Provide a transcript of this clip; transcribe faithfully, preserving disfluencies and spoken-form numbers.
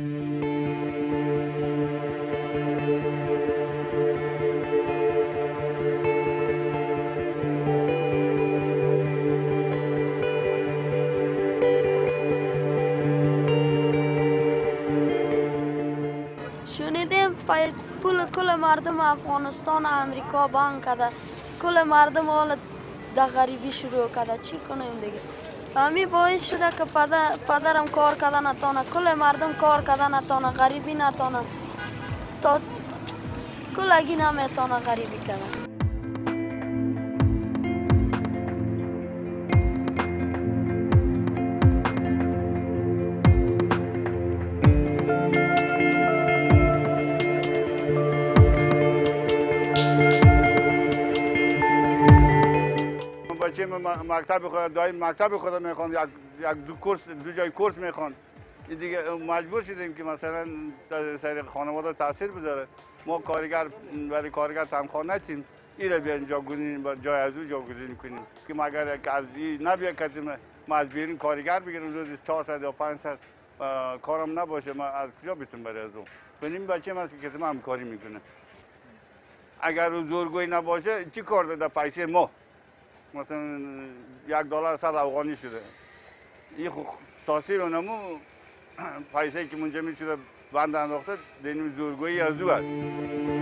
شنیدیم پول کل مردم افغانستان امریکا بند کرده، کل مردم حال در غریبی شروع کرده. چی کنیم دیگه؟ امی باعث شده که پدر پدرم کار کرده نتانه، کل مردم کار کرده نتانه، غریبی نتانه، تا کلگی نمیتانه غریبی کنه. بچه مکتب خود دایم مکتب خود میخوان، یک یک دو کورس دو جای کورس میخوان. این دیگه مجبور شدیم که مثلا سر خانواده تاثیر بذاره. ما کارگر برای کارگر تنخواه ندیم، این را بیاریم جاگزین جای از او جاگزین کنیم که مگر که از این نبیه کتیم ما از بیرون کارگر بگیریم روز چهارصد یا پانصد کارم نباشه، ما از کجا بتونم برای از اون کنیم. بچه من که کتیم همکاری میکنه. اگر زورگویی نباشه چی کار داده پیسه ما؟ مثلا یک دلار صد افغانی شده. این تاثیر اونمو پیسه که منجمد شده بند انداخته دینو زورگویی از او است.